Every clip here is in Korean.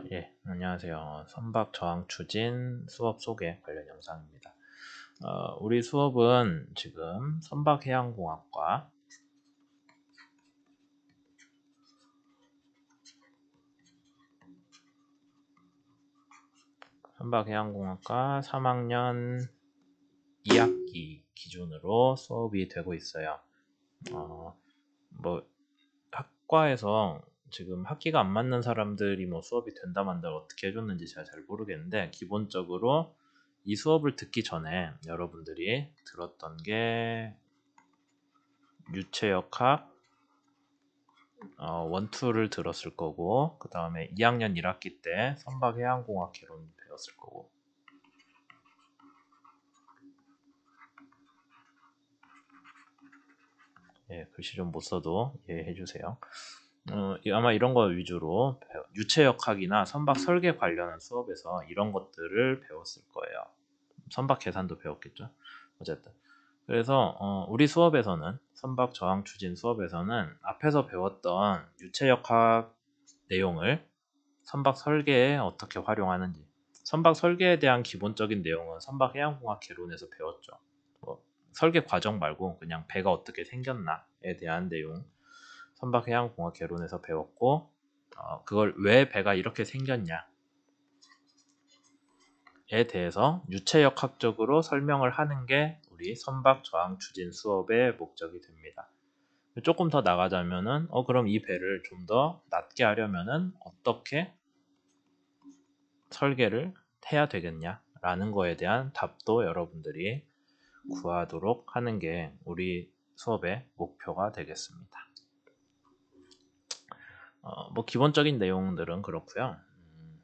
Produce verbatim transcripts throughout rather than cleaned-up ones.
예, 안녕하세요. 선박 저항 추진 수업 소개 관련 영상입니다. 어, 우리 수업은 지금 선박해양공학과 선박해양공학과 삼 학년 이 학기 기준으로 수업이 되고 있어요. 어, 뭐 학과에서 지금 학기가 안 맞는 사람들이 뭐 수업이 된다 만다 어떻게 해줬는지 제가 잘 모르겠는데, 기본적으로 이 수업을 듣기 전에 여러분들이 들었던 게 유체역학 어, 원투를 들었을 거고, 그 다음에 이 학년 일 학기 때 선박해양공학 개론 배웠을 거고. 예, 글씨 좀 못 써도 이해해 주세요. 어, 아마 이런 거 위주로 배워, 유체역학이나 선박 설계 관련한 수업에서 이런 것들을 배웠을 거예요. 선박 계산도 배웠겠죠. 어쨌든 그래서 어, 우리 수업에서는, 선박 저항 추진 수업에서는 앞에서 배웠던 유체역학 내용을 선박 설계에 어떻게 활용하는지, 선박 설계에 대한 기본적인 내용은 선박 해양공학 개론에서 배웠죠. 뭐 설계 과정 말고 그냥 배가 어떻게 생겼나에 대한 내용 선박 해양공학 개론에서 배웠고, 어, 그걸 왜 배가 이렇게 생겼냐에 대해서 유체역학적으로 설명을 하는 게 우리 선박 저항 추진 수업의 목적이 됩니다. 조금 더 나가자면은 어 그럼 이 배를 좀 더 낮게 하려면은 어떻게 설계를 해야 되겠냐라는 거에 대한 답도 여러분들이 구하도록 하는 게 우리 수업의 목표가 되겠습니다. 어, 뭐 기본적인 내용들은 그렇고요. 음,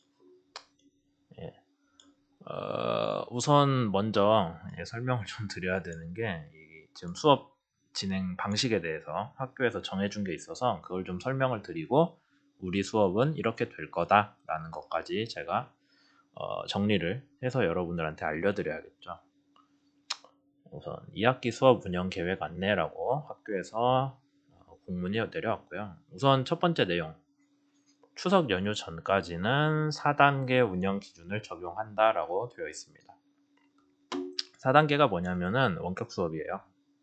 예. 어, 우선 먼저 예, 설명을 좀 드려야 되는 게, 이 지금 수업 진행 방식에 대해서 학교에서 정해준 게 있어서 그걸 좀 설명을 드리고, 우리 수업은 이렇게 될 거다라는 것까지 제가 어, 정리를 해서 여러분들한테 알려드려야겠죠. 우선 이 학기 수업 운영 계획 안내라고 학교에서 어, 공문이 내려왔고요. 우선 첫 번째 내용, 추석 연휴 전까지는 사 단계 운영 기준을 적용한다라고 되어 있습니다. 사 단계가 뭐냐면은 원격 수업이에요.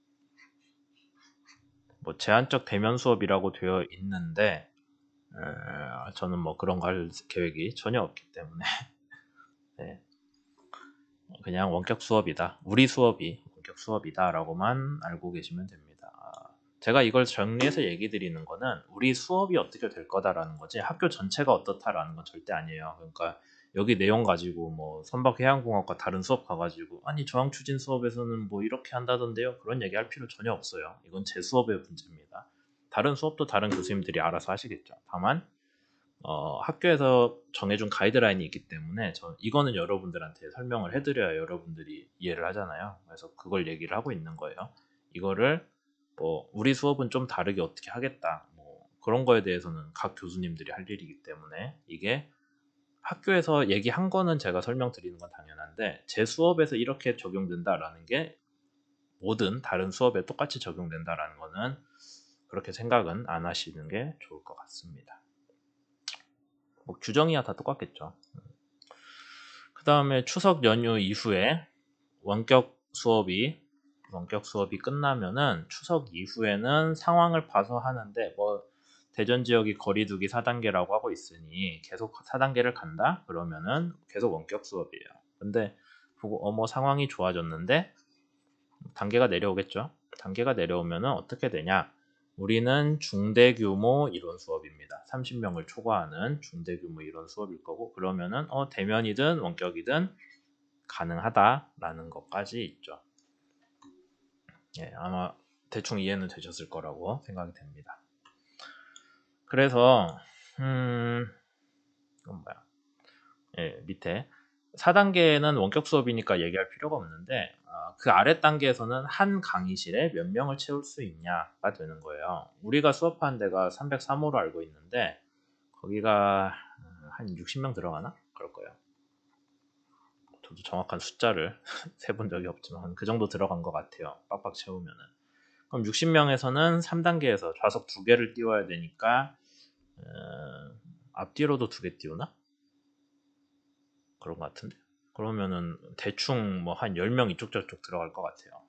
뭐 제한적 대면 수업이라고 되어 있는데, 에, 저는 뭐 그런 거 할 계획이 전혀 없기 때문에 네, 그냥 원격 수업이다, 우리 수업이 원격 수업이다 라고만 알고 계시면 됩니다. 제가 이걸 정리해서 얘기 드리는 거는 우리 수업이 어떻게 될 거다라는 거지, 학교 전체가 어떻다라는 건 절대 아니에요. 그러니까 여기 내용 가지고 뭐 선박해양공학과 다른 수업 가가지고 아니 저항 추진 수업에서는 뭐 이렇게 한다던데요, 그런 얘기 할 필요 전혀 없어요. 이건 제 수업의 문제입니다. 다른 수업도 다른 교수님들이 알아서 하시겠죠. 다만 어, 학교에서 정해준 가이드라인이 있기 때문에 저 이거는 여러분들한테 설명을 해드려야 여러분들이 이해를 하잖아요. 그래서 그걸 얘기를 하고 있는 거예요. 이거를 뭐 우리 수업은 좀 다르게 어떻게 하겠다, 뭐 그런 거에 대해서는 각 교수님들이 할 일이기 때문에, 이게 학교에서 얘기한 거는 제가 설명드리는 건 당연한데 제 수업에서 이렇게 적용된다라는 게 모든 다른 수업에 똑같이 적용된다라는 거는 그렇게 생각은 안 하시는 게 좋을 것 같습니다. 뭐 규정이야 다 똑같겠죠. 그 다음에 추석 연휴 이후에 원격 수업이 원격 수업이 끝나면은 추석 이후에는 상황을 봐서 하는데, 뭐 대전 지역이 거리두기 사 단계라고 하고 있으니 계속 사 단계를 간다 그러면은 계속 원격 수업이에요. 근데 보고 어머 상황이 좋아졌는데 단계가 내려오겠죠. 단계가 내려오면은 어떻게 되냐, 우리는 중대규모 이론 수업입니다. 삼십 명을 초과하는 중대규모 이론 수업일 거고, 그러면은 어, 대면이든 원격이든 가능하다라는 것까지 있죠. 예, 아마 대충 이해는 되셨을 거라고 생각이 됩니다. 그래서 음, 이건 뭐야? 예, 밑에 사 단계는 원격 수업이니까 얘기할 필요가 없는데, 어, 그 아래 단계에서는 한 강의실에 몇 명을 채울 수 있냐가 되는 거예요. 우리가 수업하는 데가 삼백삼 호로 알고 있는데 거기가 한 육십 명 들어가나? 그럴 거예요. 저도 정확한 숫자를 세본 적이 없지만 그 정도 들어간 것 같아요. 빡빡 채우면은. 그럼 육십 명에서는 삼 단계에서 좌석 두 개를 띄워야 되니까 어, 앞뒤로도 두 개 띄우나? 그런 것 같은데. 그러면은 대충 뭐 한 열 명 이쪽 저쪽 들어갈 것 같아요.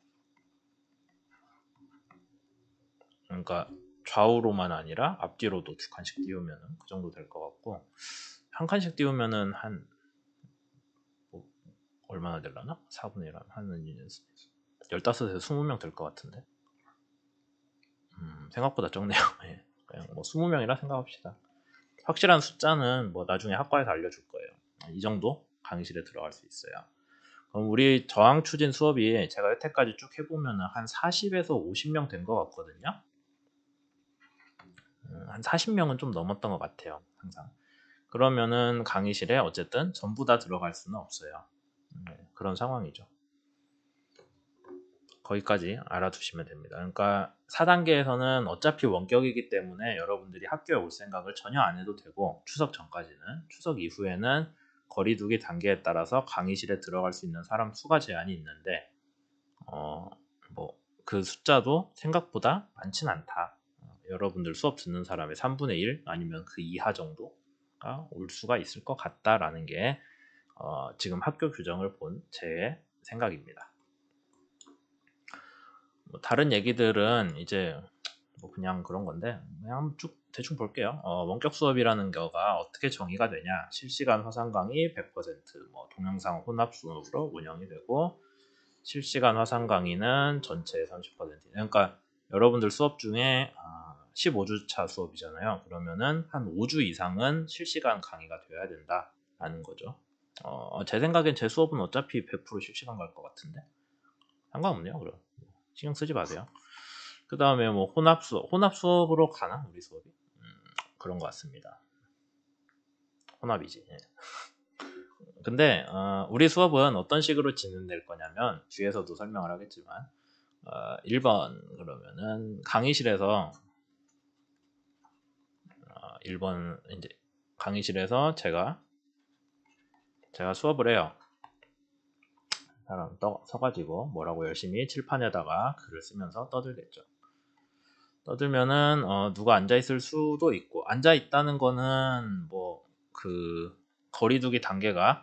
그러니까 좌우로만 아니라 앞뒤로도 두 칸씩 띄우면은 그 정도 될 것 같고, 한 칸씩 띄우면은 한 뭐 얼마나 되려나? 사분의 일 하면 열다섯에서 이십 명 될 것 같은데. 음, 생각보다 적네요. 예. 그냥 뭐 이십 명이라 생각합시다. 확실한 숫자는 뭐 나중에 학과에서 알려줄 거예요. 이 정도 강의실에 들어갈 수 있어요. 그럼 우리 저항 추진 수업이 제가 여태까지 쭉 해보면은 한 사십에서 오십 명 된 것 같거든요. 음, 한 사십 명은 좀 넘었던 것 같아요. 항상. 그러면은 강의실에 어쨌든 전부 다 들어갈 수는 없어요. 네, 그런 상황이죠. 거기까지 알아두시면 됩니다. 그러니까 사 단계에서는 어차피 원격이기 때문에 여러분들이 학교에 올 생각을 전혀 안 해도 되고, 추석 전까지는, 추석 이후에는 거리두기 단계에 따라서 강의실에 들어갈 수 있는 사람 수가 제한이 있는데, 어, 뭐 그 숫자도 생각보다 많진 않다. 어, 여러분들 수업 듣는 사람의 삼분의 일 아니면 그 이하 정도가 올 수가 있을 것 같다라는 게 어, 지금 학교 규정을 본 제 생각입니다. 뭐 다른 얘기들은 이제 뭐 그냥 그런 건데 그냥 쭉 대충 볼게요. 어, 원격 수업이라는 거가 어떻게 정의가 되냐? 실시간 화상 강의 백 퍼센트, 뭐 동영상 혼합 수업으로 운영이 되고, 실시간 화상 강의는 전체의 삼십 퍼센트. 그러니까 여러분들 수업 중에 십오 주차 수업이잖아요. 그러면은 한 오 주 이상은 실시간 강의가 되어야 된다라는 거죠. 어, 제 생각엔 제 수업은 어차피 백 퍼센트 실시간 갈 것 같은데 상관없네요. 그럼 신경 쓰지 마세요. 그 다음에 뭐 혼합 수업, 혼합 수업으로 가나 우리 수업이? 음, 그런 것 같습니다. 혼합이지. 예. 근데 어, 우리 수업은 어떤 식으로 진행될 거냐면 뒤에서도 설명을 하겠지만, 어, 일 번 그러면은 강의실에서 어, 일 번 이제 강의실에서 제가 제가 수업을 해요. 사람 떠, 서가지고 뭐라고 열심히 칠판에다가 글을 쓰면서 떠들겠죠. 떠들면은 어, 누가 앉아 있을 수도 있고, 앉아 있다는 거는 뭐 그 거리두기 단계가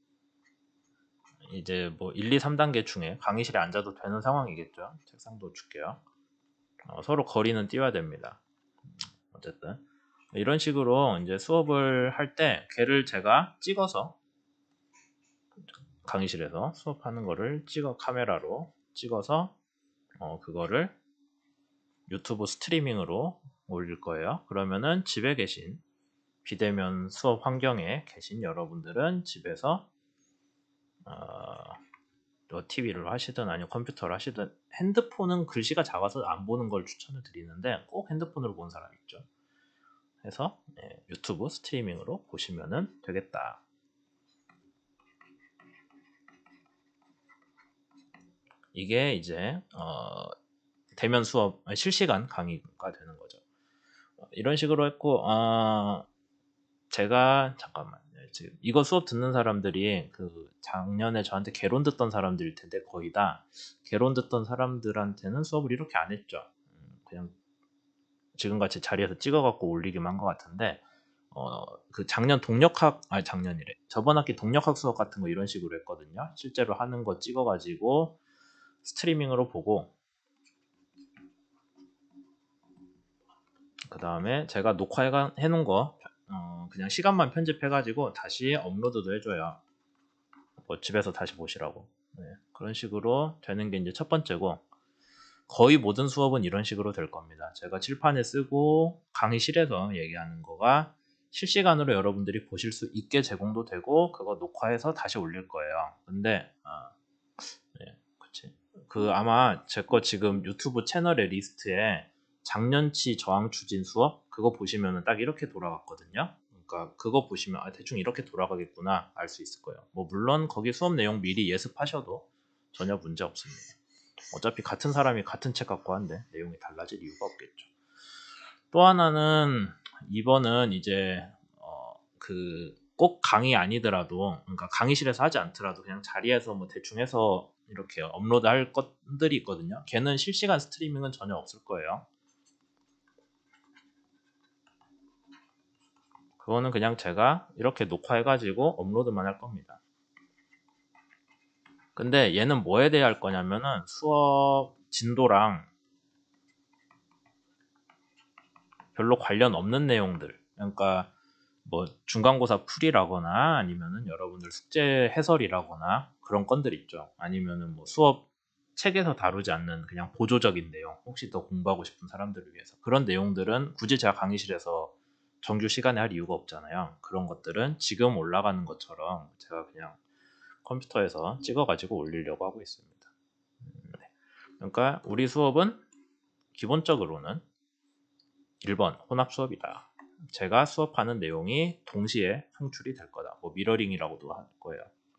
이제 뭐 일, 이, 삼 단계 중에 강의실에 앉아도 되는 상황이겠죠. 책상도 줄게요. 어, 서로 거리는 띄워야 됩니다. 어쨌든 이런 식으로 이제 수업을 할 때 걔를 제가 찍어서 강의실에서 수업하는 거를 찍어 카메라로 찍어서 어, 그거를 유튜브 스트리밍으로 올릴 거예요. 그러면은 집에 계신 비대면 수업 환경에 계신 여러분들은 집에서 어, 티비를 하시든 아니면 컴퓨터를 하시든, 핸드폰은 글씨가 작아서 안 보는 걸 추천을 드리는데 꼭 핸드폰으로 보는 사람 있죠. 해서 예, 유튜브 스트리밍으로 보시면 되겠다. 이게 이제 어, 대면 수업, 아니, 실시간 강의가 되는 거죠. 어, 이런 식으로 했고, 어, 제가 잠깐만 지금 이거 수업 듣는 사람들이 그 작년에 저한테 개론 듣던 사람들일 텐데, 거의 다 개론 듣던 사람들한테는 수업을 이렇게 안 했죠. 음, 그냥 지금같이 자리에서 찍어갖고 올리기만 한 것 같은데, 어, 그 작년 동력학, 아니 작년이래. 저번 학기 동력학 수업 같은 거 이런 식으로 했거든요. 실제로 하는 거 찍어가지고 스트리밍으로 보고, 그 다음에 제가 녹화해 놓은 거 어, 그냥 시간만 편집해가지고 다시 업로드도 해줘요. 뭐 집에서 다시 보시라고. 네, 그런 식으로 되는 게 이제 첫 번째고, 거의 모든 수업은 이런 식으로 될 겁니다. 제가 칠판에 쓰고 강의실에서 얘기하는 거가 실시간으로 여러분들이 보실 수 있게 제공도 되고, 그거 녹화해서 다시 올릴 거예요. 근데 아, 네, 그치. 그 아마 제 거 지금 유튜브 채널의 리스트에 작년치 저항 추진 수업 그거 보시면은 딱 이렇게 돌아갔거든요. 그러니까 그거 보시면 아, 대충 이렇게 돌아가겠구나 알 수 있을 거예요. 뭐 물론 거기 수업 내용 미리 예습하셔도 전혀 문제 없습니다. 어차피 같은 사람이 같은 책 갖고 한데 내용이 달라질 이유가 없겠죠. 또 하나는 이 번은 이제 어, 그 꼭 강의 아니더라도, 그러니까 강의실에서 하지 않더라도 그냥 자리에서 뭐 대충 해서 이렇게 업로드 할 것들이 있거든요. 걔는 실시간 스트리밍은 전혀 없을 거예요. 그거는 그냥 제가 이렇게 녹화해가지고 업로드만 할 겁니다. 근데 얘는 뭐에 대해 할 거냐면은 수업 진도랑 별로 관련 없는 내용들, 그러니까 뭐 중간고사 풀이라거나 아니면은 여러분들 숙제 해설이라거나 그런 건들 있죠. 아니면은 뭐 수업 책에서 다루지 않는 그냥 보조적인 내용, 혹시 더 공부하고 싶은 사람들을 위해서 그런 내용들은 굳이 제가 강의실에서 정규 시간에 할 이유가 없잖아요. 그런 것들은 지금 올라가는 것처럼 제가 그냥 컴퓨터에서 찍어가지고 올리려고 하고 있습니다. 네. 그러니까 우리 수업은 기본적으로는 일 번 혼합 수업이다. 제가 수업하는 내용이 동시에 송출이 될 거다. 뭐 미러링이라고도 할 거예요.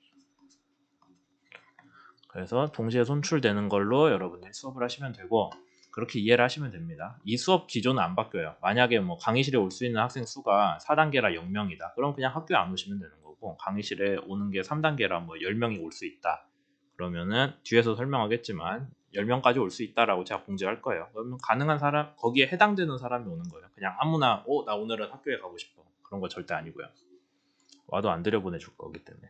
그래서 동시에 송출되는 걸로 여러분들이 수업을 하시면 되고 그렇게 이해를 하시면 됩니다. 이 수업 기조는 안 바뀌어요. 만약에 뭐 강의실에 올 수 있는 학생 수가 사 단계라 영 명이다. 그럼 그냥 학교에 안 오시면 되는 거고 강의실에 오는 게 삼 단계라 뭐 열 명이 올 수 있다. 그러면은 뒤에서 설명하겠지만 열 명까지 올 수 있다라고 제가 공지할 거예요. 그러면 가능한 사람, 거기에 해당되는 사람이 오는 거예요. 그냥 아무나 어, 나 오늘은 학교에 가고 싶어. 그런 거 절대 아니고요. 와도 안 들여보내줄 거기 때문에.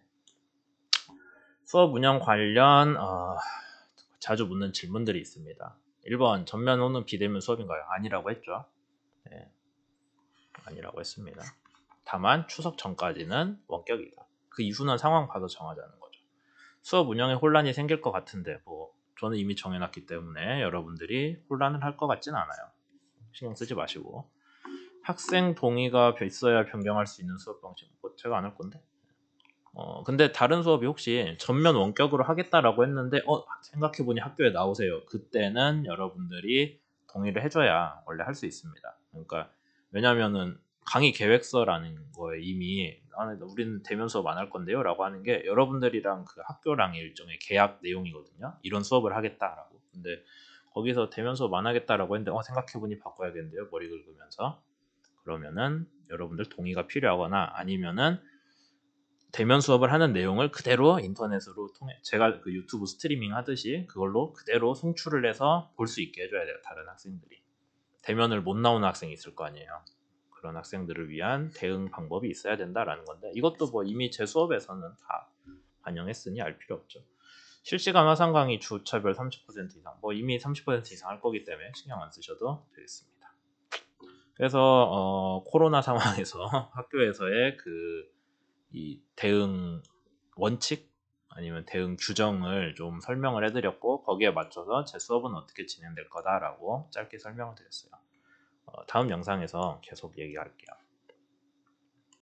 수업 운영 관련 어, 자주 묻는 질문들이 있습니다. 일 번 전면 오는 비대면 수업인가요? 아니라고 했죠. 네, 아니라고 했습니다. 다만 추석 전까지는 원격이다. 그 이후는 상황 봐서 정하자는 거죠. 수업 운영에 혼란이 생길 것 같은데 뭐 저는 이미 정해놨기 때문에 여러분들이 혼란을 할 것 같진 않아요. 신경 쓰지 마시고 학생 동의가 있어야 변경할 수 있는 수업 방식 뭐 제가 안 할 건데 어 근데 다른 수업이 혹시 전면 원격으로 하겠다라고 했는데 어 생각해보니 학교에 나오세요. 그때는 여러분들이 동의를 해줘야 원래 할 수 있습니다. 그러니까 왜냐면은 강의 계획서라는 거에 이미 아, 우리는 대면 수업 안 할 건데요 라고 하는 게 여러분들이랑 그 학교랑 일종의 계약 내용이거든요. 이런 수업을 하겠다라고. 근데 거기서 대면 수업 안 하겠다라고 했는데 어 생각해보니 바꿔야겠는데요 머리 긁으면서 그러면은 여러분들 동의가 필요하거나 아니면은 대면 수업을 하는 내용을 그대로 인터넷으로 통해 제가 그 유튜브 스트리밍 하듯이 그걸로 그대로 송출을 해서 볼 수 있게 해줘야 돼요. 다른 학생들이 대면을 못 나오는 학생이 있을 거 아니에요. 그런 학생들을 위한 대응 방법이 있어야 된다라는 건데 이것도 뭐 이미 제 수업에서는 다 반영했으니 알 필요 없죠. 실시간 화상 강의 주차별 삼십 퍼센트 이상 뭐 이미 삼십 퍼센트 이상 할 거기 때문에 신경 안 쓰셔도 되겠습니다. 그래서 어, 코로나 상황에서 학교에서의 그 이 대응 원칙 아니면 대응 규정을 좀 설명을 해드렸고 거기에 맞춰서 제 수업은 어떻게 진행될 거다라고 짧게 설명을 드렸어요. 어, 다음 영상에서 계속 얘기할게요.